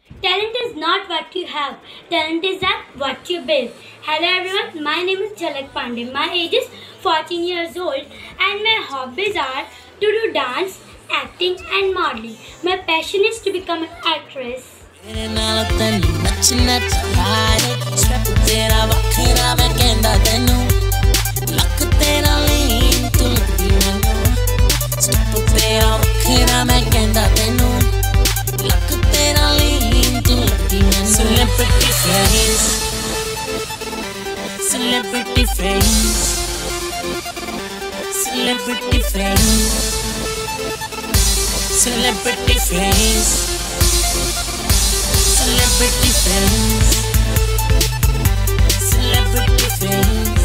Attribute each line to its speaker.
Speaker 1: Talent is not what you have, talent is that what you build. Hello everyone, my name is Jhalak Pandey. My age is 14 years old and my hobbies are to do dance, acting and modeling. My passion is to become an actress.
Speaker 2: Celebrity face, celebrity face, celebrity face, celebrity face, celebrity face.